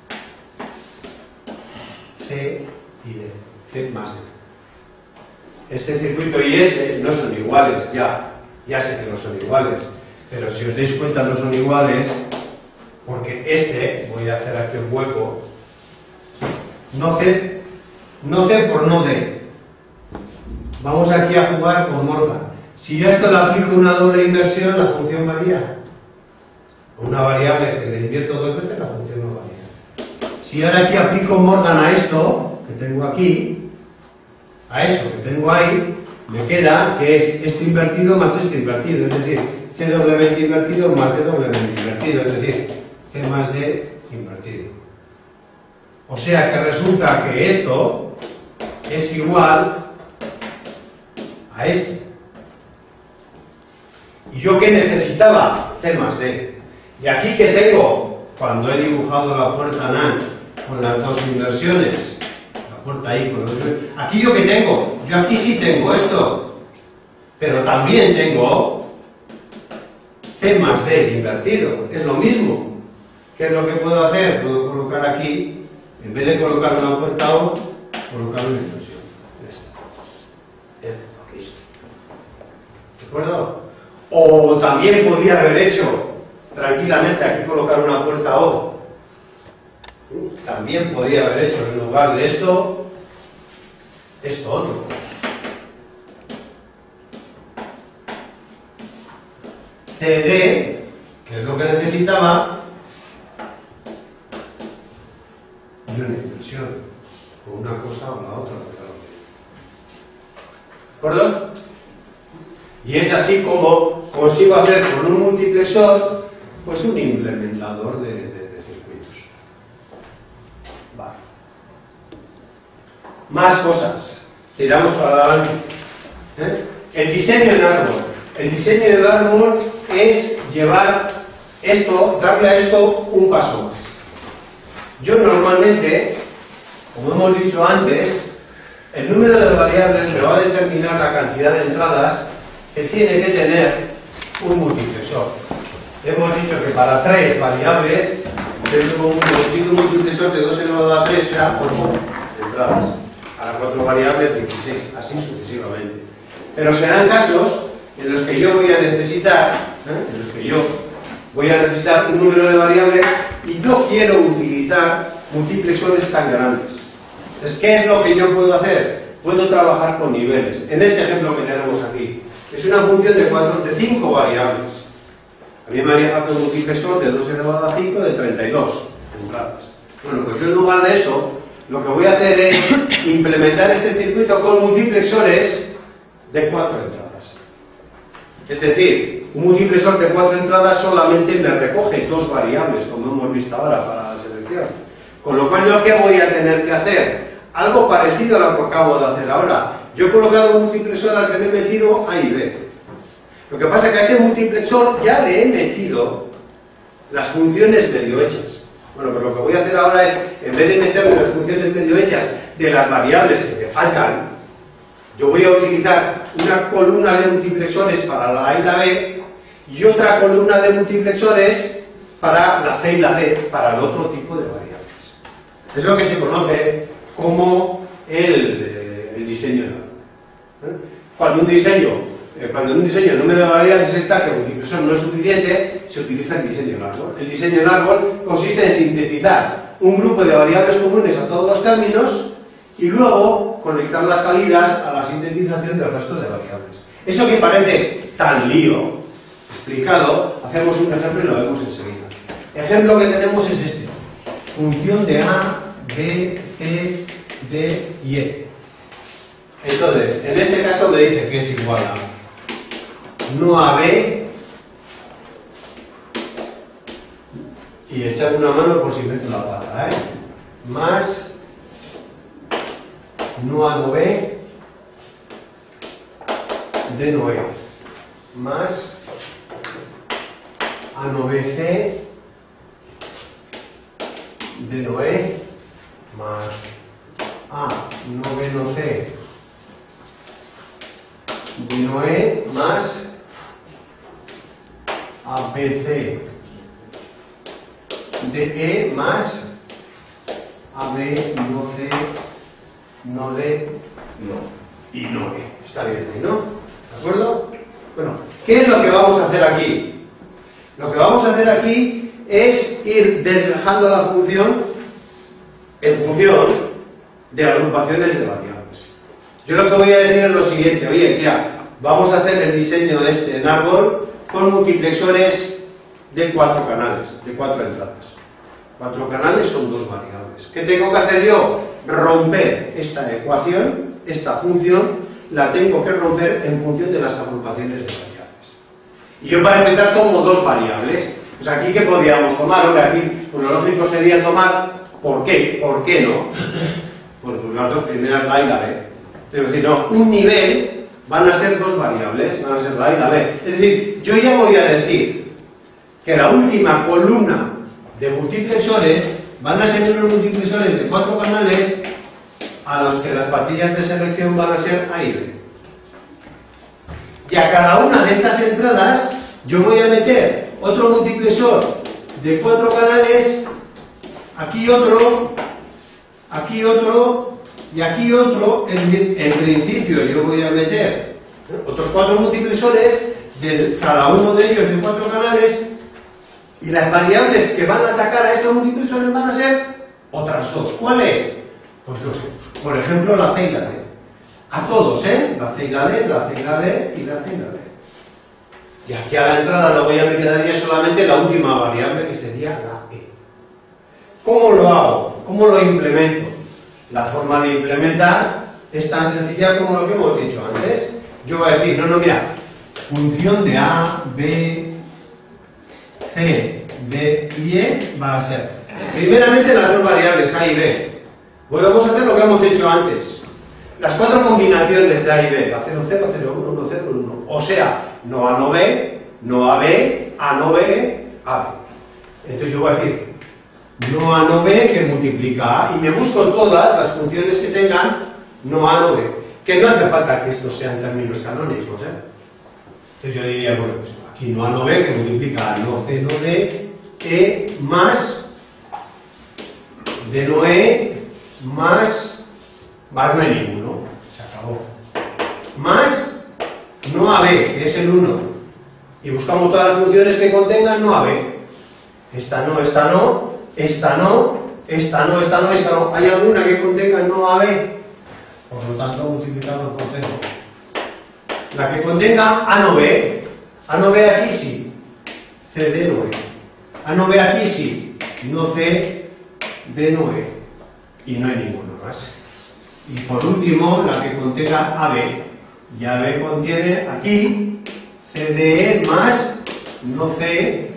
C y D, C más D. Este circuito y ese no son iguales, ya sé que no son iguales, pero si os dais cuenta no son iguales porque este, voy a hacer aquí un hueco, no C por no D. Vamos aquí a jugar con Morgan. Si yo a esto le aplico una doble inversión, la función varía. Una variable que le invierto 2 veces, la función no varía. Si ahora aquí aplico Morgan a esto, que tengo aquí, a eso que tengo ahí, me queda que es esto invertido más esto invertido, es decir, C doblemente invertido más D doblemente invertido, es decir, C más D invertido. O sea que resulta que esto es igual a esto. ¿Y yo qué necesitaba? C más D. Y aquí que tengo, cuando he dibujado la puerta NAND con las dos inversiones, la puerta ahí con las dos inversiones, aquí yo que tengo, yo aquí sí tengo esto, pero también tengo C más D invertido, es lo mismo. ¿Qué es lo que puedo hacer? Puedo colocar aquí, en vez de colocar una puerta O, colocar una inversión. Listo. ¿De acuerdo? O también podría haber hecho tranquilamente aquí colocar una puerta O. También podría haber hecho en lugar de esto otro. CD, que es lo que necesitaba, y una inversión, o una cosa o la otra. ¿De acuerdo? Y es así como consigo hacer con un multiplexor pues un implementador de circuitos. Vale. Más cosas. Tiramos para adelante. El diseño en árbol. El diseño en árbol es llevar esto, darle a esto un paso más. Yo normalmente, como hemos dicho antes, el número de variables me va a determinar la cantidad de entradas que tiene que tener un multiplexor. Hemos dicho que para 3 variables tengo un multiplexor de 2 elevado a 3, o sea, 8 entradas. Para 4 variables, 16, así sucesivamente. Pero serán casos en los que yo voy a necesitar, un número de variables y no quiero utilizar multiplexores tan grandes. Entonces, ¿qué es lo que yo puedo hacer? Puedo trabajar con niveles. En este ejemplo que tenemos aquí, es una función de 5 variables. A mí me haría falta un multiplexor de 2 elevado a 5 de 32 entradas. Bueno, pues yo en lugar de eso, lo que voy a hacer es implementar este circuito con multiplexores de 4 entradas. Es decir, un multiplexor de 4 entradas solamente me recoge 2 variables, como hemos visto ahora para la selección. Con lo cual, ¿yo qué voy a tener que hacer? Algo parecido a lo que acabo de hacer ahora. Yo he colocado un multiplexor al que le he metido A y B. Lo que pasa es que a ese multiplexor ya le he metido las funciones medio hechas. Bueno, pues lo que voy a hacer ahora es, en vez de meterle las funciones medio hechas de las variables que me faltan, yo voy a utilizar una columna de multiplexores para la A y la B y otra columna de multiplexores para la C y la D, para el otro tipo de variables. Es lo que se conoce como el diseño. Cuando en un diseño el número de variables está que el multiplexor no es suficiente, se utiliza el diseño en árbol. El diseño en árbol consiste en sintetizar un grupo de variables comunes a todos los términos y luego conectar las salidas a la sintetización del resto de variables. Eso que parece tan lío explicado, hacemos un ejemplo y lo vemos enseguida. El ejemplo que tenemos es este. Función de A, B, C, D y E. Entonces, en este caso me dice que es igual a no AB, y echar una mano por si meto la pata, más no A no B, D no E, más A no B C, D no E, más A no B no C, D no E, más ABC, DE, más AB, no C, no D, no, y no E. Está bien ahí, ¿no? ¿De acuerdo? Bueno, ¿qué es lo que vamos a hacer aquí? Lo que vamos a hacer aquí es ir desgajando la función en función de agrupaciones de variables. Yo lo que voy a decir es lo siguiente: oye, mira, vamos a hacer el diseño de este en árbol con multiplexores de 4 canales, de 4 entradas. 4 canales son 2 variables. ¿Qué tengo que hacer yo? Romper esta ecuación, esta función, la tengo que romper en función de las agrupaciones de variables. Y yo para empezar tomo 2 variables. Pues aquí, ¿qué podríamos tomar? Hombre, aquí pues lo lógico sería tomar, ¿por qué? ¿Por qué no? Pues las 2 primeras, la A y la B. Es decir, no, un nivel van a ser 2 variables, van a ser la A y la B. Es decir, yo ya voy a decir que la última columna de multiplexores van a ser unos multiplexores de 4 canales a los que las patillas de selección van a ser A y B. Y a cada una de estas entradas yo voy a meter otro multiplexor de 4 canales, aquí otro y aquí otro. Es decir, en principio yo voy a meter otros 4 multiplexores, de cada uno de ellos de 4 canales, y las variables que van a atacar a estos multiplexores van a ser otras 2. ¿Cuáles? Pues no sé. Por ejemplo, la C y la D. A todos, la C y la D, la C y la D y la C y la D. Y aquí a la entrada luego ya me quedaría solamente la última variable, que sería la E. ¿Cómo lo hago? ¿Cómo lo implemento? La forma de implementar es tan sencilla como lo que hemos dicho antes. Yo voy a decir, no, mira, función de A, B, C, D y E va a ser, primeramente, las 2 variables A y B. Vamos a hacer lo que hemos hecho antes. Las 4 combinaciones de A y B, la 0, 0, 0, 1, 1, 0, 1. O sea, no A, no B, no A, B, A, no B, A, B. Entonces yo voy a decir, no A, no B, que multiplica A, y me busco todas las funciones que tengan no A, no B. Que no hace falta que estos sean términos canónicos, Entonces yo diría, bueno, pues aquí no A, no B, que multiplica A, no C, no D, E, más D, no E, más no hay ninguno, se acabó. Más no AB, que es el 1. Y buscamos todas las funciones que contengan no AB. Esta no, esta no, esta no, esta no, esta no, esta no. ¿Hay alguna que contenga no AB? Por lo tanto, multiplicamos por 0. La que contenga A no B. A no B aquí sí. CD no E. A no B aquí sí. No C, D no E. Y no hay ninguno más. Y por último, la que contenga AB. Y AB contiene aquí CDE más no C,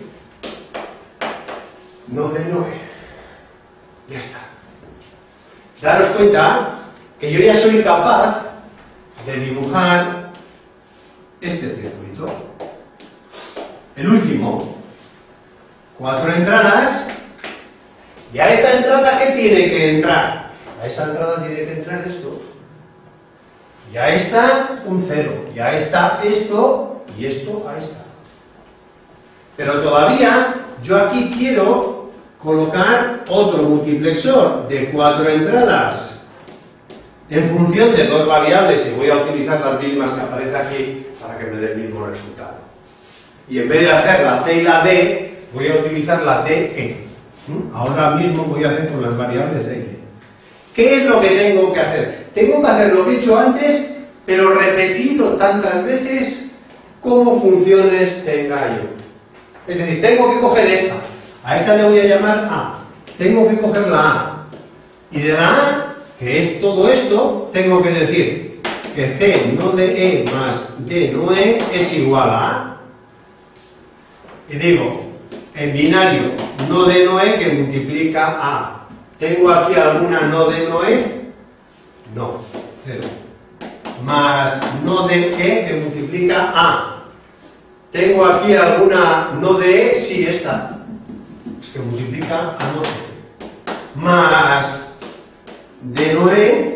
no D, no E. Ya está. Daros cuenta que yo ya soy capaz de dibujar este circuito. El último. 4 entradas. ¿Y a esta entrada qué tiene que entrar? A esa entrada tiene que entrar esto. Y a esta un 0. Y a esta esto. Y esto a esta. Pero todavía yo aquí quiero colocar otro multiplexor de 4 entradas en función de 2 variables, y voy a utilizar las mismas que aparece aquí para que me dé el mismo resultado. Y en vez de hacer la C y la D, voy a utilizar la DE. Ahora mismo voy a hacer con las variables de I. ¿Qué es lo que tengo que hacer? Tengo que hacer lo que he hecho antes, pero repetido tantas veces como funciones tenga yo. Es decir, tengo que coger esta. A esta le voy a llamar A. Tengo que coger la A. Y de la A, que es todo esto, tengo que decir que C no de E más D no E es igual a, y digo, en binario, no de no E que multiplica A. ¿Tengo aquí alguna no de no E? No, 0. Más no de E que multiplica A. ¿Tengo aquí alguna no de E? Sí, esta. Es que multiplica a no C. Más de no E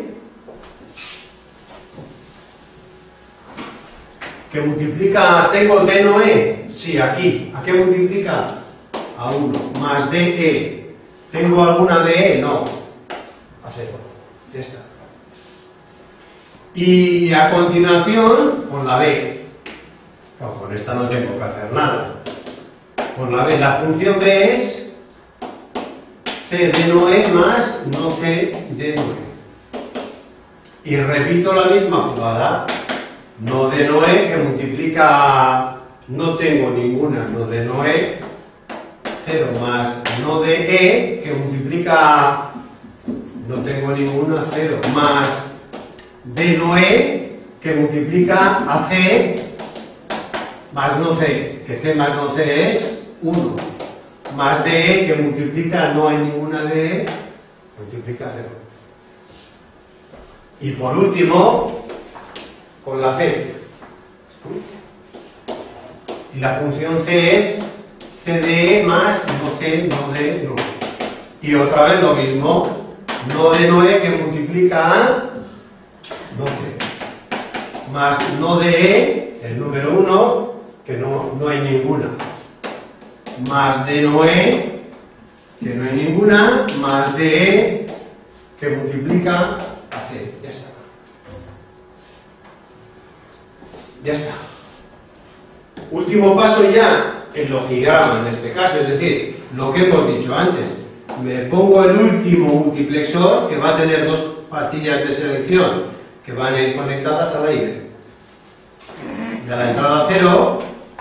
que multiplica, ¿tengo de no E? Sí, aquí. ¿A qué multiplica? A 1. Más de E. ¿Tengo alguna de E? No. A 0. Ya está. Y a continuación, con la B. Claro, con esta no tengo que hacer nada. Con la B, la función B es C de no E más no C de no E. Y repito la misma jugada. No de no E que multiplica, no tengo ninguna no de no E, 0 más no de E que multiplica, no tengo ninguna, 0 más de no E que multiplica a C más no C, que C más no C es 1, más de E que multiplica, no hay ninguna de E, multiplica 0. Y por último, con la C. Y la función C es C de E más no C, no de no. Y otra vez lo mismo, no de no E que multiplica a no C. Más no de E, el número 1, que no hay ninguna. Más de no E, que no hay ninguna, más de E, que multiplica a C. Ya está. Ya está. Último paso ya, el logigrama en este caso, es decir, lo que hemos dicho antes. Me pongo el último multiplexor que va a tener dos patillas de selección que van conectadas al aire. De la entrada 0,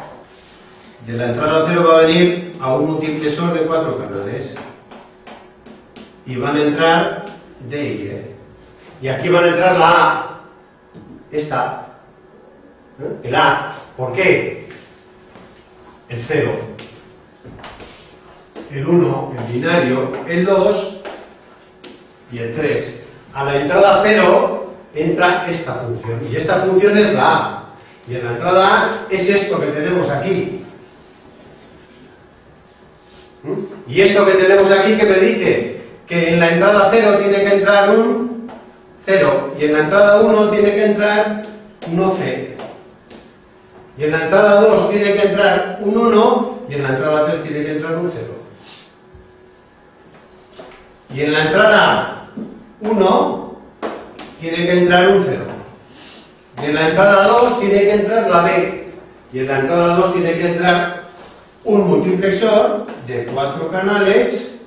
va a venir a un multiplexor de 4 canales. Y van a entrar D y E. Y aquí van a entrar la A. Esta. El A. ¿Por qué? El 0. El 1, el binario, el 2 y el 3. A la entrada 0 entra esta función. Y esta función es la A. Y en la entrada A es esto que tenemos aquí. Y esto que tenemos aquí, ¿qué me dice? Que en la entrada 0 tiene que entrar un 0. Y en la entrada 1 tiene que entrar un C. Y en la entrada 2 tiene que entrar un 1 y en la entrada 3 tiene que entrar un 0. Y en la entrada 1 tiene que entrar un 0. Y en la entrada 2 tiene que entrar la B. Y en la entrada 2 tiene que entrar un multiplexor de 4 canales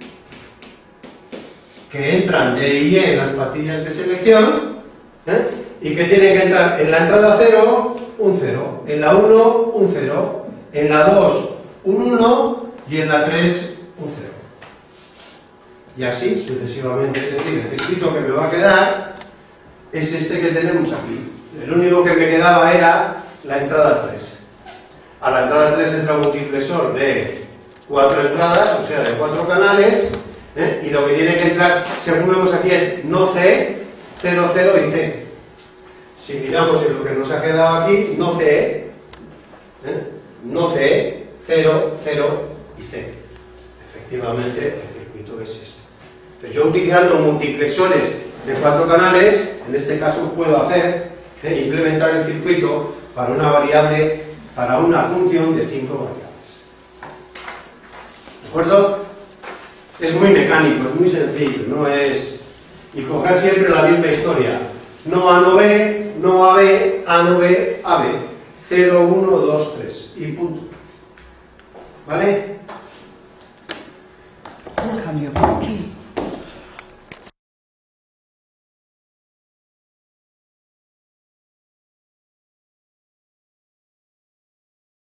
que entran D y E en las patillas de selección, y que tienen que entrar en la entrada 0 un 0, en la 1 un 0, en la 2 un 1 y en la 3 un 0. Y así sucesivamente, es decir, el circuito que me va a quedar es este que tenemos aquí. El único que me quedaba era la entrada 3. A la entrada 3 entra un multiplexor de 4 entradas, o sea, de 4 canales, y lo que tiene que entrar, según vemos aquí, es no C, 0, 0 y C. Si miramos en lo que nos ha quedado aquí, no C, no C, 0, 0 y C. Efectivamente, el circuito es este. Entonces, yo utilizando multiplexores de 4 canales, en este caso puedo hacer, implementar el circuito para una variable, para una función de 5 variables. ¿De acuerdo? Es muy mecánico, es muy sencillo, no es... Y coger siempre la misma historia. No A, no B, no A, B, A, no B, A, B. 0, 1, 2, 3. Y punto. ¿Vale?